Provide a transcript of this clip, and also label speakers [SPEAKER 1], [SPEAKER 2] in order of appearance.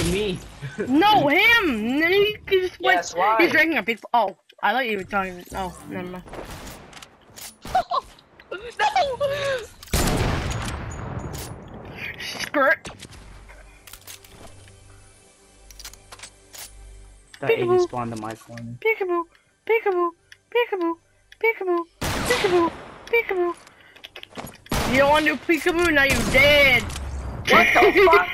[SPEAKER 1] me.
[SPEAKER 2] No, him! He just went.
[SPEAKER 3] Yes, why?
[SPEAKER 2] He's drinking a big. Oh, I thought you were talking. Oh, never mind.
[SPEAKER 3] No!
[SPEAKER 2] Skirt.
[SPEAKER 1] That Aiden spawned the mic for me.
[SPEAKER 2] Peekaboo, peekaboo, peekaboo, peekaboo, peekaboo, peekaboo. You don't want to do peekaboo? Now you're dead.
[SPEAKER 3] What the fuck?